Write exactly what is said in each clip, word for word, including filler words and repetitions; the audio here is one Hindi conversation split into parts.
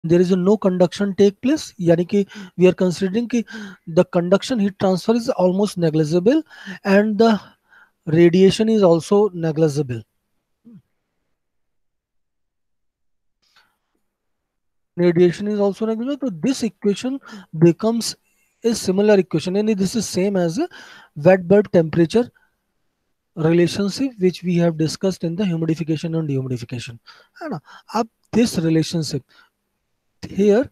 there is a no conduction take place, यानी कि we are considering कि the conduction heat transfer is almost negligible and the radiation is also negligible. Radiation is also negligible. So this equation becomes a similar equation, and this is same as a wet bulb temperature relationship which we have discussed in the humidification and dehumidification. है ना? अब this relationship here,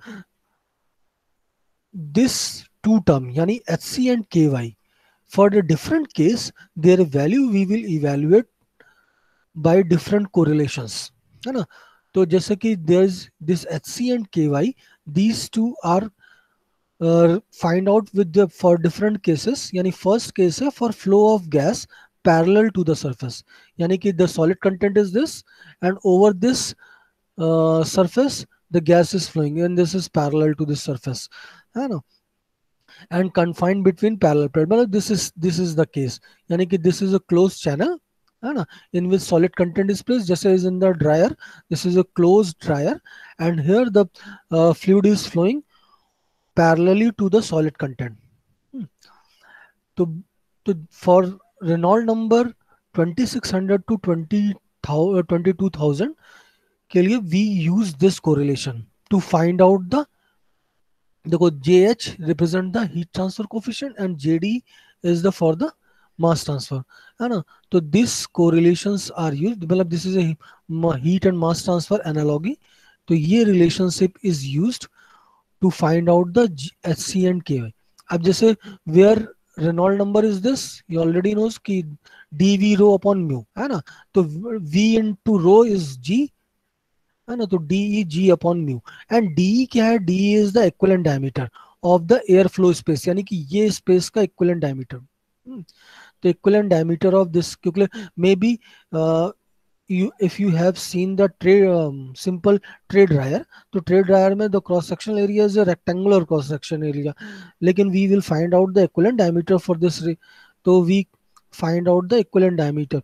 this two term यानी H C and K Y, for the different case their value we will evaluate by different correlations, है ना? तो जैसे कि there's this H C and K Y, these two are uh, find out with the for different cases, यानी first case है for flow of gas parallel to the surface, यानी कि the solid content is this and over this uh, surface the gas is flowing and this is parallel to this surface, है ना? And confined between parallel plate, मतलब this is this is the case, यानी कि this is a closed channel, है ना, in which solid content is placed, just as in the dryer. This is a closed dryer and here the uh, fluid is flowing parallelly to the solid content. Hmm. तो तो for Reynolds number twenty-six hundred to twenty twenty-two thousand के लिए we use this correlation to find out the, देखो J H represent the heat transfer coefficient and J D is the for the mass transfer, है ना? तो this correlations are used, मतलब this is a heat and mass transfer analogy. तो ये relationship is used to find out the H C and K Y. अब जैसे where Reynolds number is this, you already knows कि dV rho upon mu, है ना? तो V into rho is G, है ना? तो D E G upon mu, and D E क्या है? D E is the equivalent diameter of the air flow space, यानी कि ये स्पेस का इक्विवेलेंट डायमीटर. तो इक्विवेलेंट डायमीटर ऑफ दिस, क्योंकि may be you if you have seen the tray um, simple tray dryer, तो tray dryer में the cross sectional area is a rectangular cross section area, लेकिन we will find out the equivalent diameter for this ray. तो we find out the equivalent diameter.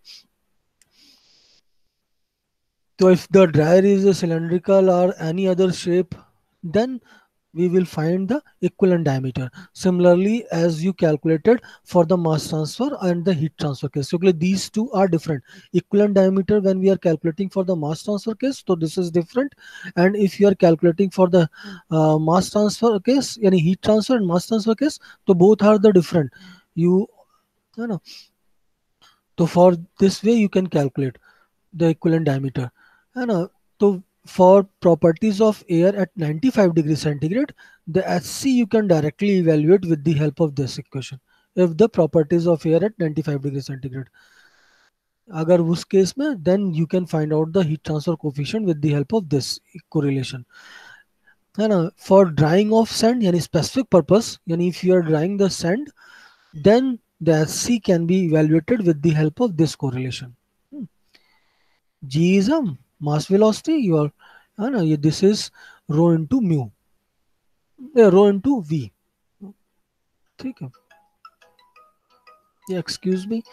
So if the dryer is a cylindrical or any other shape, then we will find the equivalent diameter. Similarly, as you calculated for the mass transfer and the heat transfer case. So these two are different. Equivalent diameter when we are calculating for the mass transfer case, so this is different. And if you are calculating for the uh, mass transfer case, yani heat transfer and mass transfer case, so both are the different. You, you know, so for this way you can calculate the equivalent diameter. है ना? तो for properties of air at ninety-five degrees centigrade, the H C you can directly evaluate with the help of this equation. If the properties of air at ninety-five degrees centigrade, अगर उस केस में, then you can find out the heat transfer coefficient with the help of this correlation, है ना? For drying of sand, यानी specific purpose, यानी if you are drying the sand, then the H C can be evaluated with the help of this correlation. Hmm. G is a mass velocity, your है ना, ये this is rho into mu, eh, rho into v. ठीक है, ये एक्सक्यूज मी,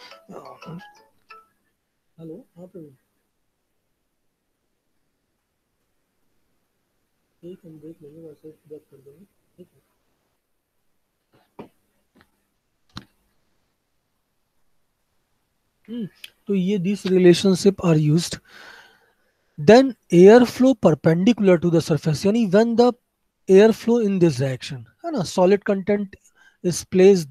हेलो, हाँ पे ठीक, हम देख लेंगे, वैसे बात कर देंगे, ठीक है. हम्म, तो ये this relationship are used. Then air flow perpendicular to the surface, यानी when the air flow in this direction, है ना, solid content is placed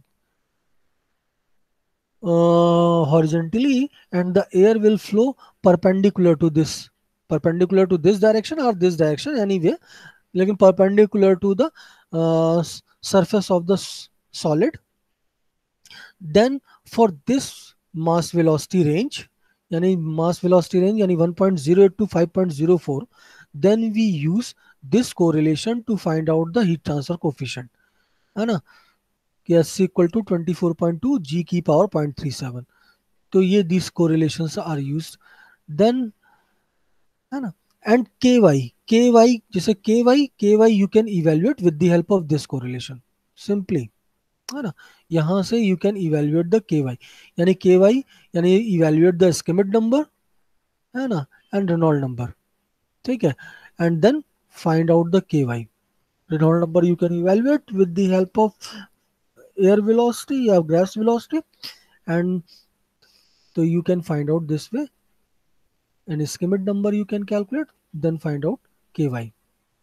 uh, horizontally and the air will flow perpendicular to this, perpendicular to this direction or this direction anyway, लेकिन perpendicular to the uh, s- surface of the s- solid. Then for this mass velocity range, यानी mass velocity range यानी one point zero eight to five point zero four, then we use this correlation to find out the heat transfer coefficient, है ना, कि S equal to twenty-four point two G की power zero point three seven. तो ये these correlations are used. Then, है ना, and ky, ky जैसे ky, ky you can evaluate with the help of this correlation simply, है ना? यहाँ से you can evaluate the ky, यानी ky यानी evaluate the Schmidt number, है ना, and Reynolds number, ठीक है. And then find out the Ky. Reynolds number you can evaluate with the help of air velocity or gas velocity, and so you can find out this way. An Schmidt number you can calculate, then find out Ky.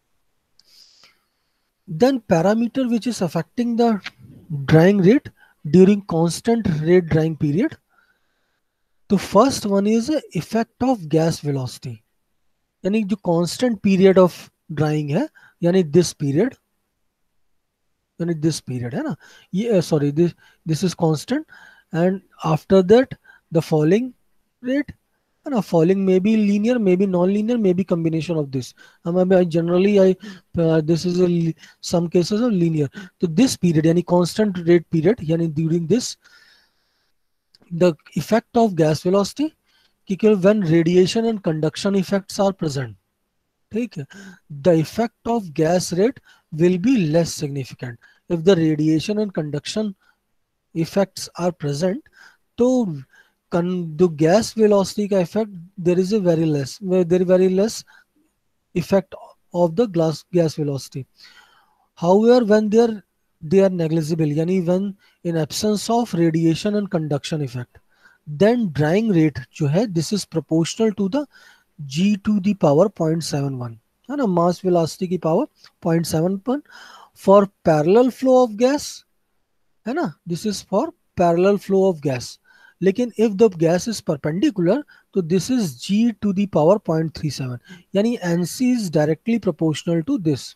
Then parameter which is affecting the drying rate during constant rate drying period. The first one is effect of gas velocity, यानी जो constant period of drying है, यानी this period, यानी this period है ना, ये sorry this this is constant, and after that the falling rate, है ना, falling may be linear, may be non-linear, may be combination of this. हम I generally I uh, this is a some cases of linear. तो this period यानी constant rate period, यानी during this the effect of gas velocity, because when radiation and conduction effects are present, ठीक है, the effect of gas rate will be less significant. If the radiation and conduction effects are present, तो the gas velocity का effect there is a very less, there is very less effect of the glass gas velocity. However, when they are they are negligible, यानी when in absence of radiation and conduction effect, then drying rate जो है this is proportional to the g to the power zero point seven one, है ना, mass velocity की power zero point seven one. For parallel flow of gas, है ना, this is for parallel flow of gas. लेकिन if the gas is perpendicular, तो this is g to the power zero point three seven, यानी Nc is directly proportional to this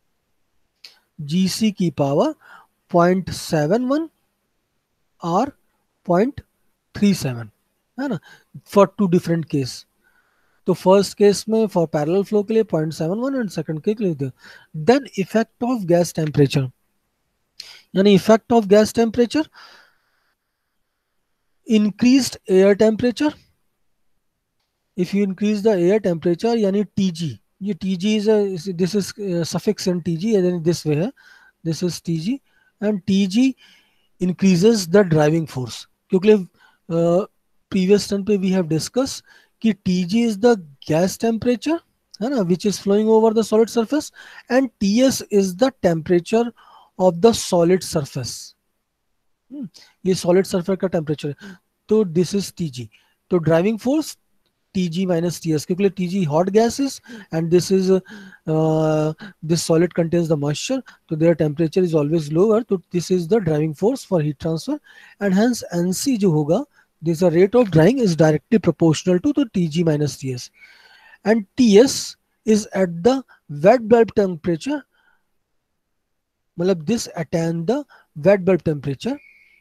Gc की power zero point seven one or zero point three seven, है ना, for two different case. तो फर्स्ट केस में फॉर पैरेलल फ्लो के लिए zero point seven one and second के लिए. Then effect of gas temperature, यानी effect of gas temperature, increased air temperature. If you increase the air temperature, यानी Tg, ये Tg is a this is uh, suffix in Tg, and then this way है, this is Tg, and Tg increases the driving force. क्योंकि uh, previous turn पे we have discussed कि Tg is the gas temperature, है ना, which is flowing over the solid surface, and Ts is the temperature of the solid surface. hmm. ये solid surface का temperature है, तो this is Tg. तो driving force Tg minus Ts, क्योंकि Tg hot gas is and this is uh, this solid contains the moisture, so their temperature is always lower, so this is the driving force for heat transfer, and hence Nc जो होगा, this the rate of drying is directly proportional to the Tg minus Ts, and Ts is at the wet bulb temperature, मतलब this attain the wet bulb temperature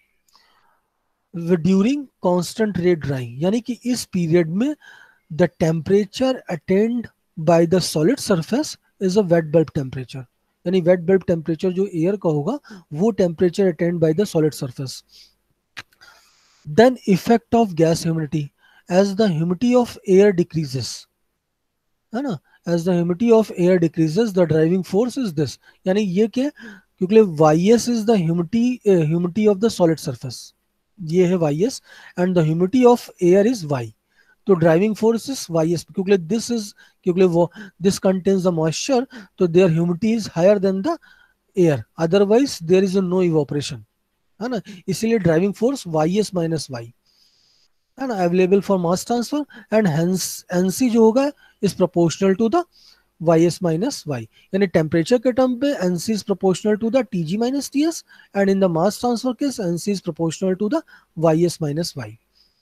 during constant rate drying, यानी कि इस पीरियड में the temperature attained by the solid surface is a wet bulb temperature, यानी wet bulb temperature जो air का होगा वो temperature attained by the solid surface. Then effect of gas humidity, as the humidity of air decreases, है ना, as the humidity of air decreases the driving force is this, यानी ये क्या, क्योंकि Ys is the humidity uh, humidity of the solid surface, ये है Ys, and the humidity of air is Y, तो ड्राइविंग फोर्स इज Ys, क्योंकि दिस इज क्योंकि वो दिस कंटेन्स द मॉइस्चर, तो there humidity is higher than the air, otherwise there is no evaporation, है ना, इसीलिए driving force Ys minus Y, है ना, available for mass transfer, and hence Nc जो होगा is proportional to the Ys minus Y, यानी टेम्परेचर के टर्म पे Nc is proportional to the Tg minus Ts, and in the mass transfer case Nc is proportional to the Ys minus Y.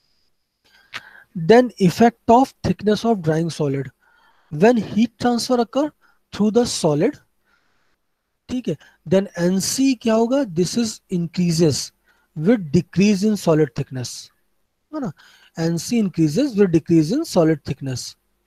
Then effect of thickness of drying solid, when heat transfer occur through the solid, ठीक है, then Nc क्या होगा, this is increases with decrease in solid thickness, है ना, Nc increases with decrease in solid thickness.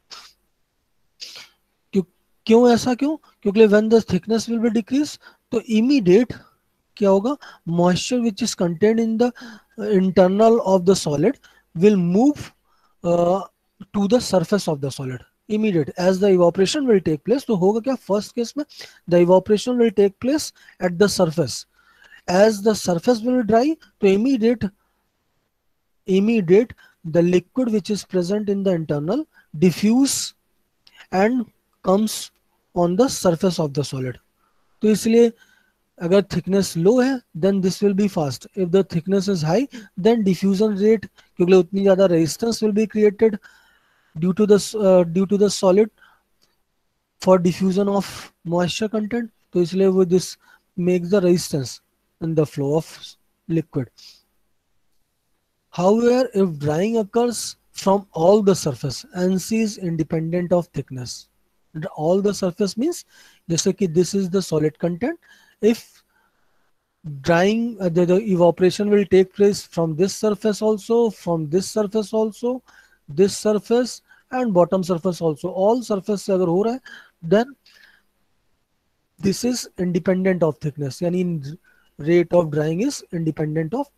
क्यों क्यों ऐसा क्यों, क्योंकि when the thickness will be decreased, तो immediate क्या होगा, moisture which is contained in the internal of the solid will move Uh, to the surface of the solid immediate as the evaporation will take place. तो होगा क्या, फर्स्ट केस में the evaporation will take place at the surface, as the surface will dry, तो immediate immediate the liquid which is present in the internal diffuse and comes on the surface of the solid. तो इसलिए अगर थिकनेस लो है then this will be fast, if the thickness is high then diffusion rate, क्योंकि उतनी ज़्यादा resistance will be created due to the due to the solid for diffusion of moisture content, तो इसलिए वो this makes the resistance in the flow of liquid. However, if drying occurs from all the surface, N C is independent of thickness. All the surface means जैसे कि this is the solid content. If drying, uh, the, the evaporation will take place from this surface also, from this surface also, this surface and bottom surface also. All surface से अगर हो रहा है, then this is independent of thickness. यानी rate of drying is independent of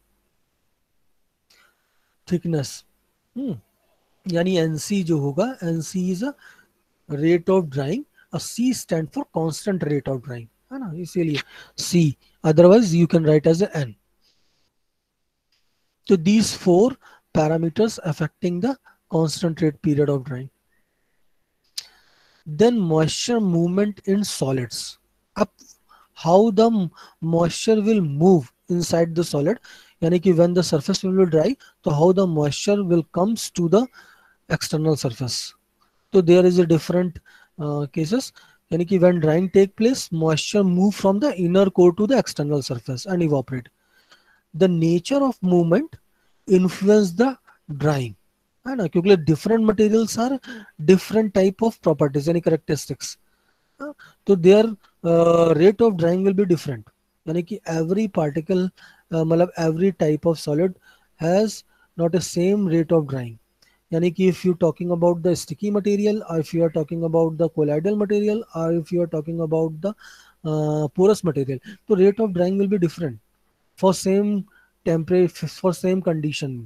thickness. यानी एनसी जो होगा, N C is a rate of drying, a C stand for constant rate of drying, है ना, इसीलिए C, otherwise you can write as N. तो these four parameters affecting the constant rate period of drying. Then moisture movement in solids. अब how the moisture will move inside the solid, यानी कि when the surface will be dry, तो how the moisture will comes to the external surface. तो there is a different uh, cases, यानी कि when drying take place, moisture move from the inner core to the external surface and evaporate. The nature of movement influence the drying, है ना, क्योंकि different materials are different type of properties यानी characteristics, तो their uh, rate of drying will be different. यानी कि every particle Uh, मतलब every type of solid has not a same rate of drying. यानी कि if you talking about the sticky material, or if you are talking about the colloidal material, or if you are talking about the uh, porous material, तो rate of drying will be different for same temperature, for same condition.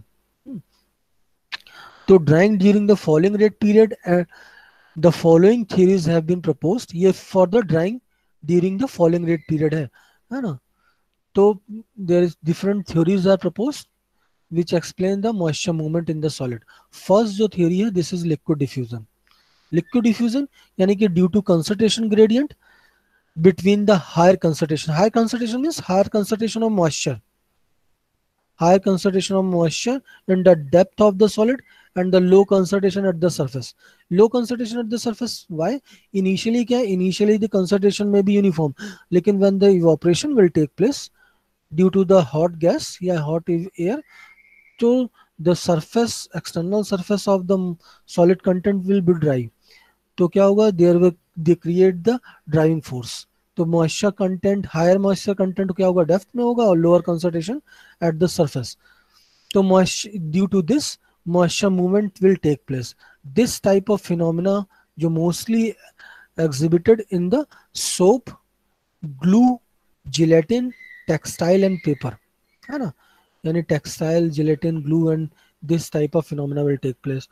तो drying during the falling rate period, uh, the following theories have been proposed. ये for the drying during the falling rate period है, है ना. तो there is different theories are proposed which explain the moisture movement in the solid. First जो theory है, this is liquid diffusion. Liquid diffusion यानी कि due to concentration gradient between the higher concentration. Higher concentration means higher concentration of moisture. Higher concentration of moisture in the depth of the solid and the low concentration at the surface. Low concentration at the surface. Why? Initially क्या? Initially the concentration may be uniform. लेकिन when the evaporation will take place due to the hot gas या hot air, so the surface, external surface of the solid content will be dry. तो क्या होगा? There will they create the drying force. तो moisture content, higher moisture content क्या होगा? Depth में होगा, और lower concentration at the surface. तो moisture, due to this moisture movement will take place. This type of phenomena जो mostly exhibited in the soap, glue, gelatin, textile and paper, है ना, यानी textile, gelatin, glue and this type of phenomena will take place.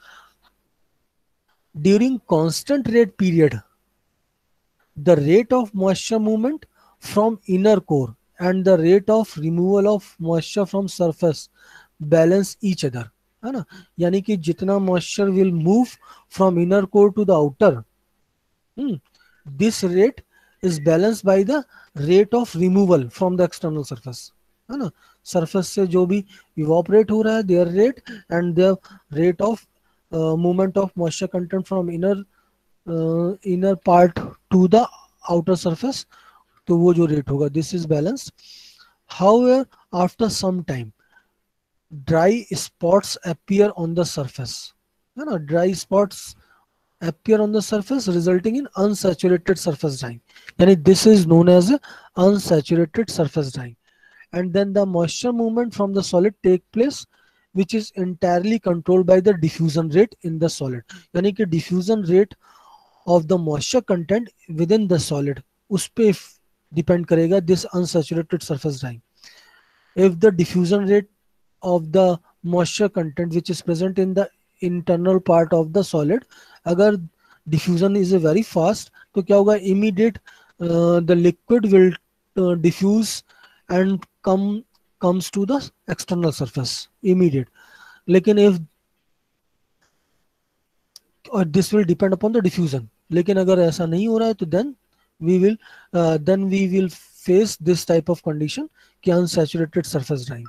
During constant rate period, the rate of moisture movement from inner core and the rate of removal of moisture from surface balance each other, है ना, यानी कि जितना moisture will move from inner core to the outer, hmm, this rate is balanced by the rate of removal from the external surface, है ना, surface से जो भी evaporate हो रहा है their rate and the rate of uh, movement of moisture content from inner uh, inner part to the outer surface, तो वो जो rate होगा this is balanced. However, after some time dry spots appear on the surface, है ना, dry spots appear on the surface resulting in unsaturated surface drying, yani this is known as a unsaturated surface drying. And then the moisture movement from the solid take place which is entirely controlled by the diffusion rate in the solid, yani कि diffusion rate of the moisture content within the solid उस पे depend करेगा this unsaturated surface drying. If the diffusion rate of the moisture content which is present in the internal part of the solid, अगर diffusion is a very fast, तो क्या होगा? Immediate uh, the liquid will uh, diffuse and come comes to the external surface immediate. लेकिन if or this will depend upon the diffusion. लेकिन अगर ऐसा नहीं हो रहा है तो then we will then we will face this type of condition कि unsaturated surface drying.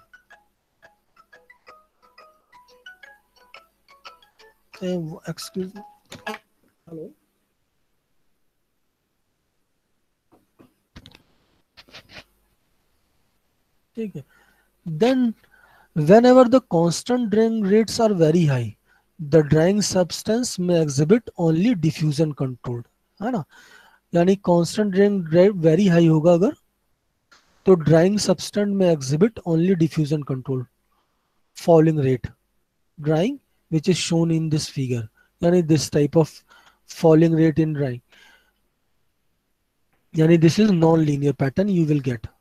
Excuse, hello, ठीक है। Then whenever the constant drying rates are very high, the drying substance may exhibit only diffusion controlled, है ना। यानी constant drying rate very high होगा अगर, तो drying substance may exhibit only diffusion control falling rate drying, which is shown in this figure। यानी this type of falling rate in drying, यानी this is non-linear pattern you will get,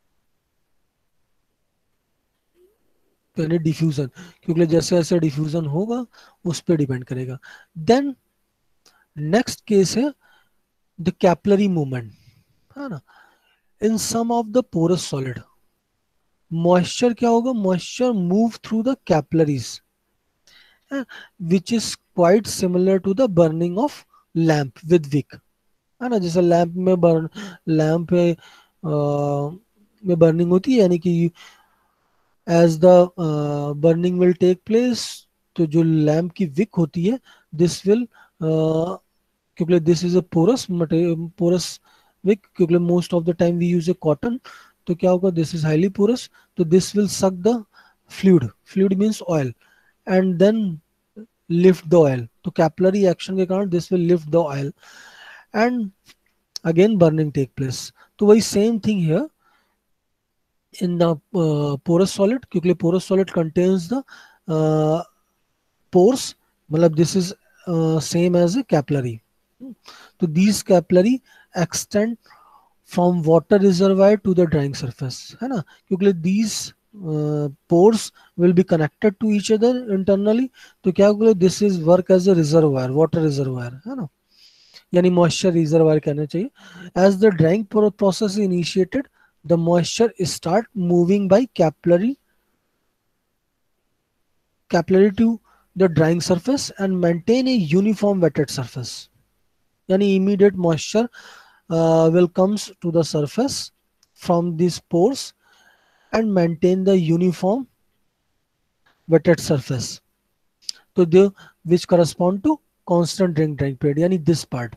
यानी डिफ्यूजन, क्योंकि जैसे जैसे डिफ्यूजन होगा उस पर डिपेंड करेगा। देन नेक्स्ट केस है द कैपलरी मूवमेंट, है ना। In some of the porous solid moisture क्या होगा, moisture move through the capillaries which is quite similar to the burning of lamp with wick, है ना। जैसे लैम्प में बर्न लैम्प में अ, में बर्निंग होती है, यानी कि as the burning will take place, तो जो लैम्प की विक होती है दिस विल, क्योंकि this is a porous porous wick, क्योंकि most of the time we use a cotton, तो क्या होगा, दिस इज हाईली पोरस, तो this will suck the fluid, fluid means oil, and then lift the oil, तो कैपिलरी एक्शन के कारण this will lift the oil and again burning take place. तो वही same thing here in the porous solid, क्योंकि porous solid contains the pores, मतलब this is uh, same as a capillary। तो these capillary extend from water reservoir to the drying surface, है ना, क्योंकि these uh, pores will be connected to each other internally, तो क्या होगा, this is work as a reservoir, water reservoir, है ना, यानी moisture reservoir कहना चाहिए। as the drying process is initiated, the moisture start moving by capillary capillary to the drying surface and maintain a uniform wetted surface, yani immediate moisture uh, will comes to the surface from these pores and maintain the uniform wetted surface, तो the which correspond to constant drying drying period, yani this part।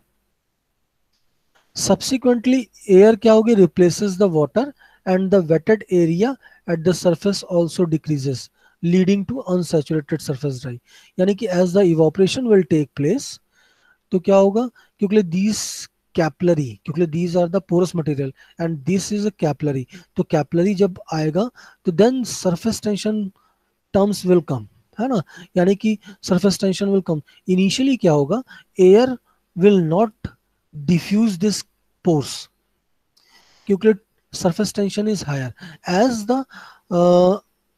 subsequently air क्या होगी, replaces the water and the wetted area at the surface also decreases, leading to unsaturated surface dry, यानी कि as the evaporation will take place, तो क्या होगा, क्योंकि these capillary, क्योंकि these are the porous material and this is a capillary, तो capillary जब आएगा तो then surface tension terms will come, है ना, यानी कि surface tension will come। initially क्या होगा, air will not diffuse this pores, क्योंकि surface tension is higher as the uh,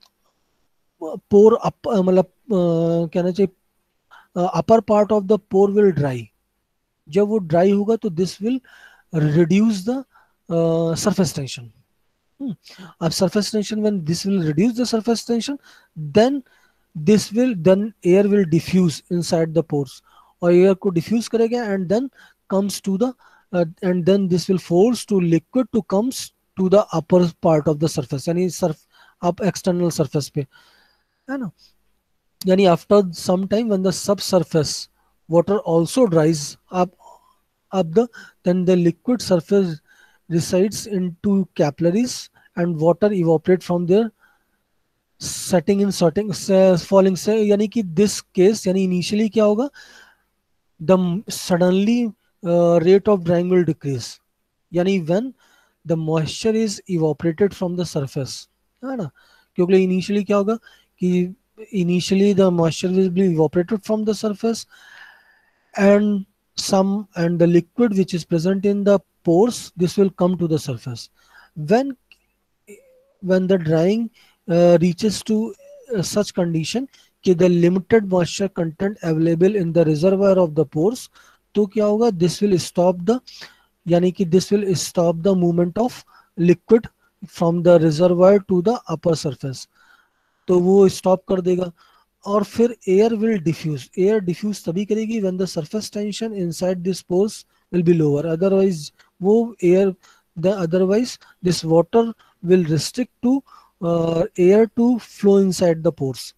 pore up, uh, मतलब uh, कहना चाहिए upper part of the pore will dry, जब वो ड्राई होगा तो this will reduce the surface tension. अब surface tension, when this will reduce the surface tension, then this will then air will diffuse inside the pores, और एयर को डिफ्यूज करेगा and then comes to the end then this will force to liquid to comes to the upper part of the surface, यानी सर्फ अप एक्सटर्नल सरफेस पे, है ना। यानी after some time when the sub surface water also dries up up the then the liquid surface resides into capillaries and water evaporate from their setting in sorting falling से, यानी कि this case यानी initially क्या होगा, the suddenly uh, rate of drying will decrease, यानी when the moisture is evaporated from the surface, है ना, क्योंकि initially क्या होगा कि initially the moisture will be evaporated from the surface and some and the liquid which is present in the pores, this will come to the surface when when the drying uh, reaches to uh, such condition कि the limited moisture content available in the reservoir of the pores, तो क्या होगा, this will stop the, यानी कि this will stop the movement of liquid from the reservoir to the upper surface, तो वो stop कर देगा। और फिर air will diffuse, air diffuse तभी करेगी when the surface tension inside this pores will be lower, otherwise वो air the otherwise this water will restrict to air to flow inside the pores.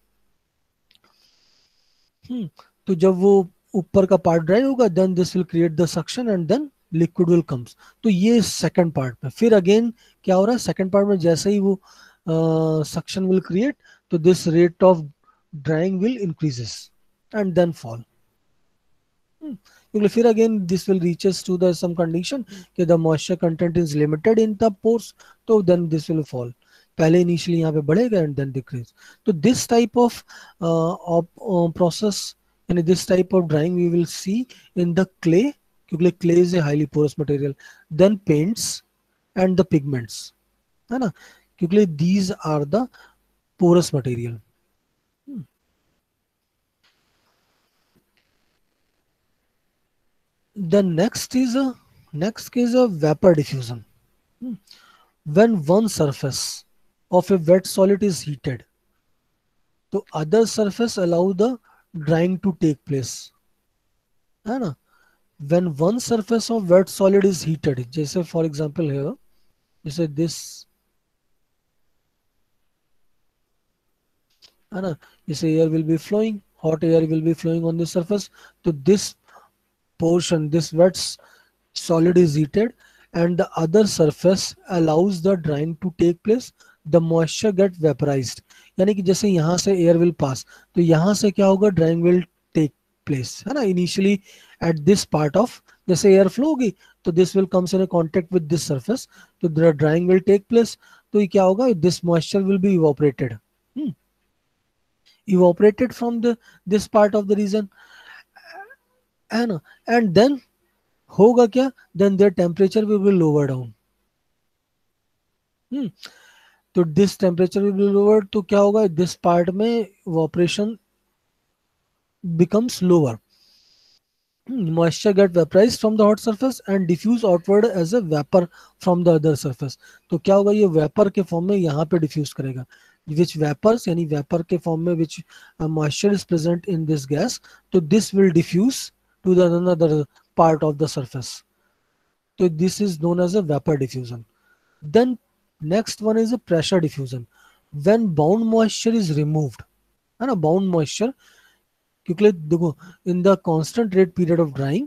तो जब वो ऊपर का पार्ट ड्राई होगा then this will create the suction and then liquid will comes. तो ये सेकंड पार्ट में फिर अगेन क्या हो रहा है, सेकंड पार्ट में जैसे ही वो सक्शन विल क्रिएट तो this rate of drying will increases and then fall. क्योंकि फिर again this will reaches to the some condition कि the moisture content is limited in the pores, तो देन दिस विल फॉल। पहले इनिशियली यहाँ पे बढ़ेगा एंड देन डिक्रीज। तो दिस टाइप ऑफ प्रोसेस यानी this type of drying we will see in the clay, क्योंकि clay is a highly porous material, then paints and the pigments, है ना, क्योंकि these are the porous material. The next is a next is a vapor diffusion. Hmm. When one surface of a wet solid is heated, तो other surface allow the drying to take place, है ना। When one surface of wet solid is heated, जैसे for example here, जैसे this, है ना, जैसे air will be flowing, hot air will be flowing on this surface, तो this portion, this wet solid is heated and the other surface allows the drying to take place, the moisture get vaporized। यानी कि जैसे यहाँ से air will pass तो यहाँ से क्या होगा, drying will take place, है ना। initially at this part of, जैसे air flow होगी तो this will comes in a contact with this surface, तो the drying will take place। तो ये क्या होगा, this moisture will be evaporated, hmm. evaporated from the this part of the region, है ना, and then होगा क्या, then there temperature will be lower down. Hmm तो this temperature will be lower, तो क्या होगा, दिस पार्ट में evaporation becomes lower, moisture get vaporized from the hot surface and diffuse outward as a vapor from the other surface। तो क्या होगा, ये वेपर के फॉर्म में यहाँ पे डिफ्यूज करेगा, which vapors यानी वेपर के फॉर्म में which uh, moisture is present in this gas, तो this will diffuse to the another part of the surface, so this is known as a vapor diffusion। Then next one is a pressure diffusion, when bound moisture is removed, है ना, bound moisture, क्योंकि देखो in the constant rate period of drying,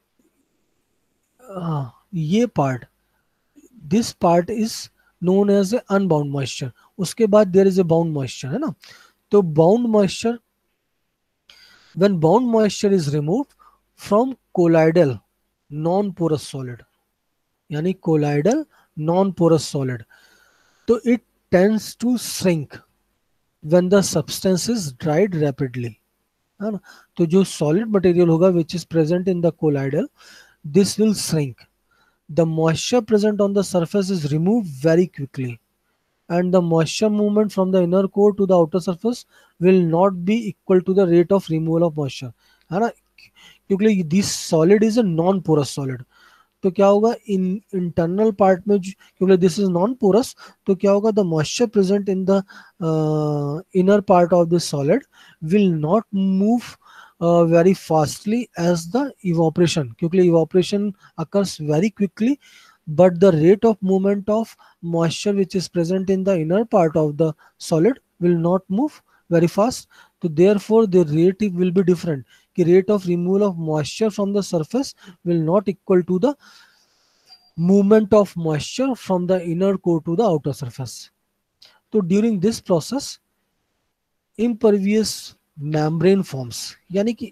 uh, ये part, this part is known as a unbound moisture, उसके बाद there is a bound moisture, है ना। तो bound moisture, when bound moisture is removed from colloidal non porous solid, यानी colloidal non porous solid, तो it tends to shrink when the substance is dried rapidly, है ना। तो जो solid material होगा which is present in the colloidal, this will shrink, the moisture present on the surface is removed very quickly and the moisture movement from the inner core to the outer surface will not be equal to the rate of removal of moisture, है ना, क्योंकि this solid is a non porous solid। तो क्या होगा, इन इंटरनल पार्ट में, क्योंकि दिस इज नॉन पोरस, तो क्या होगा, the moisture present in the inner part of this solid will not move very fastly as the evaporation, क्योंकि evaporation occurs very quickly, but the rate of movement of moisture which is present in the inner part of the solid will not move very fast, so therefore the rate will be different, the rate of removal of moisture from the surface will not equal to the movement of moisture from the inner core to the outer surface। so during this process impervious membrane forms, यानी कि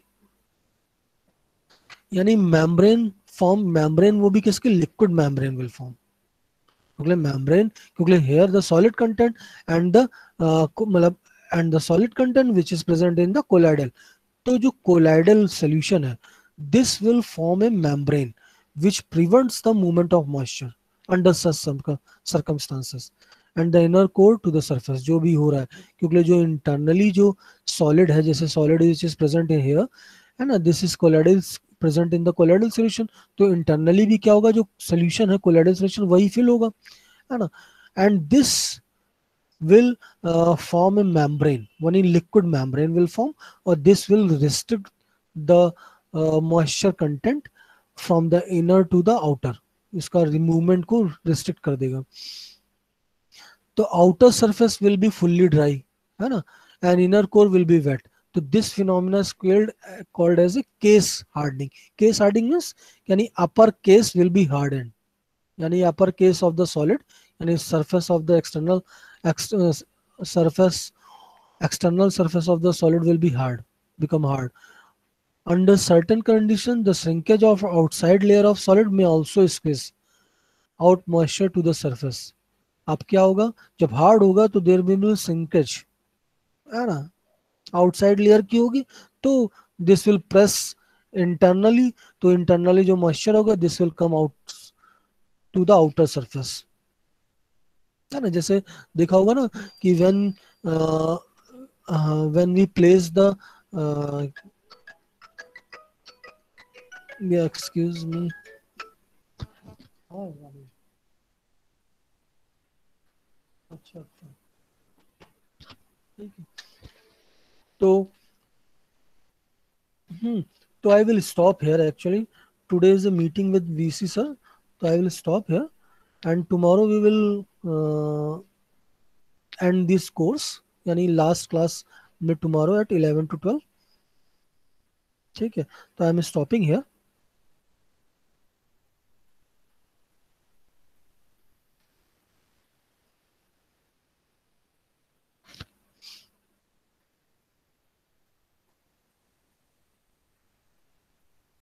यानी membrane form, membrane वो भी किसके, liquid membrane will form, क्योंकि membrane, क्योंकि here the solid content and the uh, मतलब and the solid content which is present in the colloidal, तो जो colloidal solution है this will form a membrane which prevents the movement of moisture under such circumstances and the inner core to the surface, जो भी हो रहा है, क्योंकि जो internally जो solid है, जैसे solid which is present in here, है ना, this is colloidal present in the colloidal solution, तो internally भी क्या होगा, जो solution है colloidal solution वही fill होगा, है ना, and this will uh, form a membrane. One in liquid membrane will form, or this will restrict the uh, moisture content from the inner to the outer. इसका रिमूवमेंट को रिस्ट्रिक्ट कर देगा. तो outer surface will be fully dry, है ना, and inner core will be wet. तो this phenomena is called called as a case hardening. Case hardening means यानी upper case will be harden, यानी upper case of the solid, यानी surface of the external surface external surface of the solid will be hard, become hard. Under certain conditions, the shrinkage of outside layer of solid may also squeeze out moisture to the surface. अब क्या होगा, जब हार्ड होगा तो देर विल बी श्रिंकेज, है ना, आउटसाइड लेयर की होगी, तो दिस विल प्रेस इंटरनली, तो इंटरनली जो मॉइस्चर होगा this will come out to the outer surface, है ना. जैसे देखा होगा ना कि when when we place the, excuse me, अच्छा अच्छा, ठीक है. तो हम्म तो I will stop here actually. Today is a meeting with VC sir, तो I will stop here and tomorrow we will end this course, यानी लास्ट क्लास में tomorrow at eleven to twelve. ठीक है, तो आई एम स्टॉपिंग हेयर.